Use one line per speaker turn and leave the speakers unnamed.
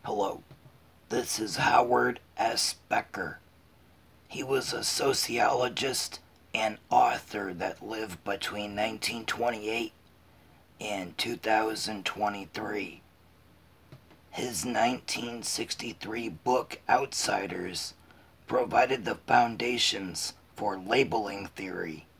Hello, this is Howard S. Becker. He was a sociologist and author that lived between 1928 and 2023. His 1963 book Outsiders provided the foundations for labeling theory